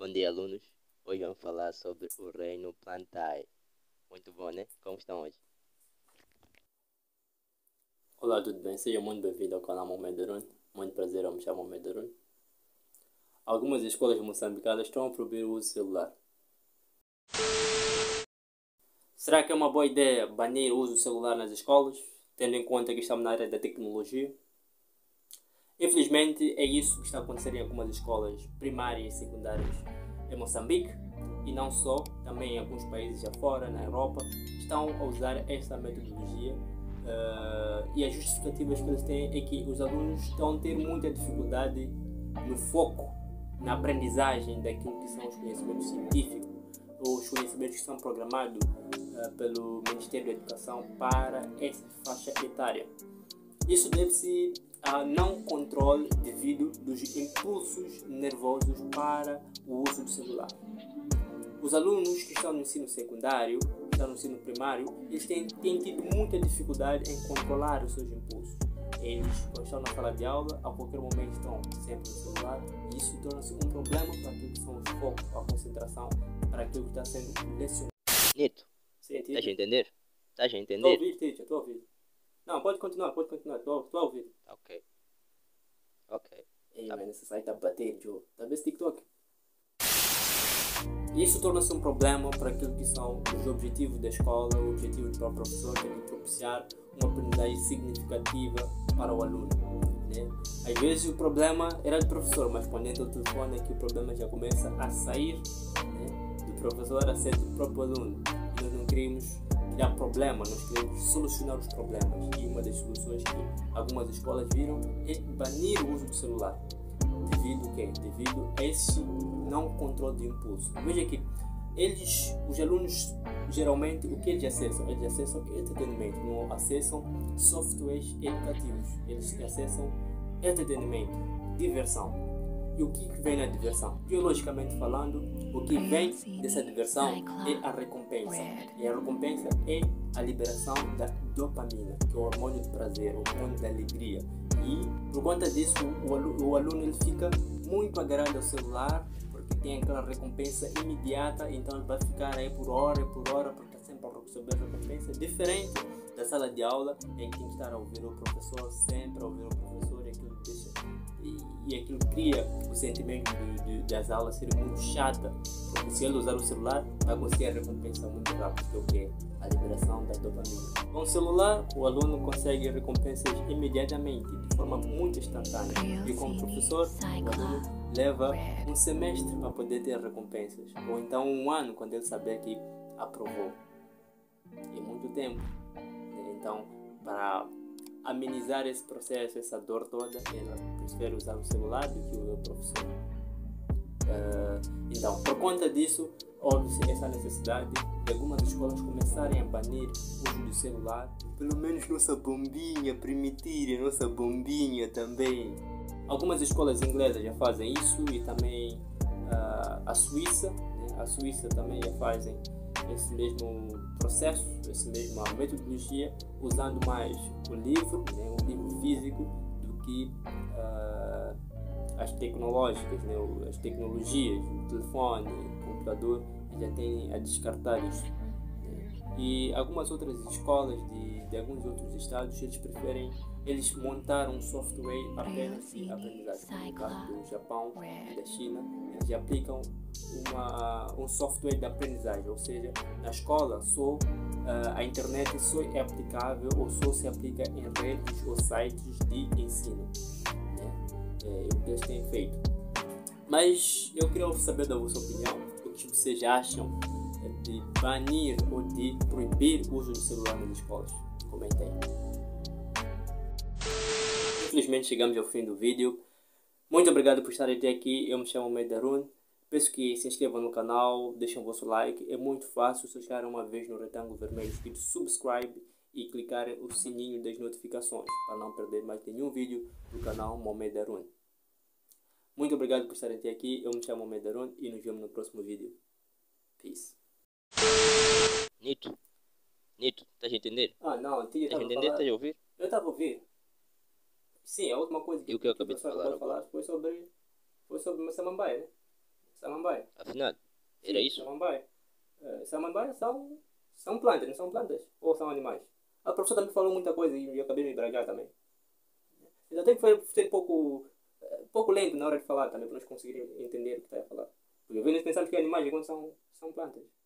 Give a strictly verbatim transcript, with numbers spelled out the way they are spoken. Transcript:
Bom dia, alunos. Hoje vamos falar sobre o reino Plantae. Muito bom, né? Como estão hoje? Olá, tudo bem? Seja muito bem-vindo ao canal Mohamed Harun. Muito prazer, eu me chamo Mohamed Harun. Algumas escolas moçambicanas estão a proibir o uso do celular. Será que é uma boa ideia banir o uso do celular nas escolas, tendo em conta que estamos na área da tecnologia? Infelizmente, é isso que está a acontecer em algumas escolas primárias e secundárias em Moçambique, e não só, também em alguns países afora, na Europa, estão a usar esta metodologia. Uh, e as justificativas que eles têm é que os alunos estão a ter muita dificuldade no foco, na aprendizagem daquilo que são os conhecimentos científicos, ou os conhecimentos que são programados uh, pelo Ministério da Educação para essa faixa etária. Isso deve-se a não controle devido dos impulsos nervosos para o uso do celular. Os alunos que estão no ensino secundário, que estão no ensino primário, eles têm, têm tido muita dificuldade em controlar os seus impulsos. Eles, quando estão na sala de aula, a qualquer momento estão sempre no celular, e isso torna-se um problema para aquilo que são os focos, a concentração, para aquilo que está sendo lecionado. Nito, estás a entender? Estás a entender? Estou a ouvir, teacher, estou a ouvir. Não, pode continuar, pode continuar, estou a ouvir. Ok. Ok. Ei, tá, mano, essa sai tá batendo, Joe. Tá vendo esse TikTok? Isso torna-se um problema para aquilo que são os objetivos da escola, o objetivo para o professor, que é de propiciar uma aprendizagem significativa para o aluno. Né? Às vezes o problema era do professor, mas quando entra o telefone é que o problema já começa a sair, né, do professor a ser do próprio aluno. E nós não queremos criar problema, nós queremos solucionar os problemas. E uma das soluções que algumas escolas viram é banir o uso do celular. Devido a quê? Devido a esse não controle de impulso. Veja que eles, os alunos, geralmente, o que eles acessam? Eles acessam entretenimento, não acessam softwares educativos. Eles acessam entretenimento, diversão. E o que vem na diversão? Biologicamente falando, o que vem dessa diversão é a recompensa. E a recompensa é a liberação da dopamina, que é o hormônio do prazer, o hormônio da alegria. E por conta disso, o aluno, o aluno ele fica muito agarrado ao celular, porque tem aquela recompensa imediata, então ele vai ficar aí por hora e por hora, porque está sempre a receber recompensa, diferente da sala de aula, em que tem que estar a ouvir o professor, sempre a ouvir o professor, e aquilo deixa, e, e aquilo cria o sentimento de, de, das aulas serem muito chata, porque se ele usar o celular, vai conseguir a recompensa muito rápido, que é o que? A liberação da dopamina. Com o celular, o aluno consegue recompensas imediatamente, de forma muito instantânea. E com o professor, o aluno leva um semestre para poder ter recompensas. Ou então um ano, quando ele saber que aprovou. É muito tempo. Então, para amenizar esse processo, essa dor toda, ele prefere usar o celular do que o professor. Uh, então, por conta disso, houve essa necessidade de algumas escolas começarem a banir o uso do celular. Pelo menos nossa bombinha, permitirem nossa bombinha também. Algumas escolas inglesas já fazem isso, e também uh, a Suíça, né? A Suíça também já fazem esse mesmo processo, essa mesma metodologia, usando mais o livro, né? O livro físico, do que uh, as tecnológicas, né? As tecnologias, o telefone, o computador, já têm a descartar isso. Né? E algumas outras escolas de, de alguns outros estados, eles preferem, eles montaram um software apenas de aprendizagem. No caso do Japão e da China, eles aplicam uma, um software de aprendizagem, ou seja, na escola só, uh, a internet só é aplicável ou só se aplica em redes ou sites de ensino. Né? É, é o que eles têm feito. Mas eu queria saber da vossa opinião. O que vocês acham de banir ou de proibir o uso do celular nas escolas? Comentem. Infelizmente chegamos ao fim do vídeo. Muito obrigado por estarem até aqui. Eu me chamo Mohamed Harun. Peço que se inscrevam no canal, deixem o vosso like. É muito fácil, só chegar uma vez no retângulo vermelho escrito subscribe e clicar o sininho das notificações para não perder mais nenhum vídeo do canal Mohamed Harun. Muito obrigado por estarem até aqui. Eu me chamo Mohamed Harun e nos vemos no próximo vídeo. Peace. Nito, Nito, estás a entender? Ah, não, tinha Estás a entender? Estás a ouvir? Eu estava a ouvir. Sim, a última coisa que, e o que eu acabei de falar, falar foi sobre, foi sobre Samambaia, né? Samambaia. ensinado. Era Sim, isso? samambaia. Eh, samambaia são, são plantas, não são plantas. Ou são animais. A professora também falou muita coisa e eu acabei de me embragar também. Ainda tem que foi ser um pouco, eh, pouco lento na hora de falar também, para nós conseguirmos entender o que está a falar. Porque às vezes pensamos que animais, quando são, são plantas.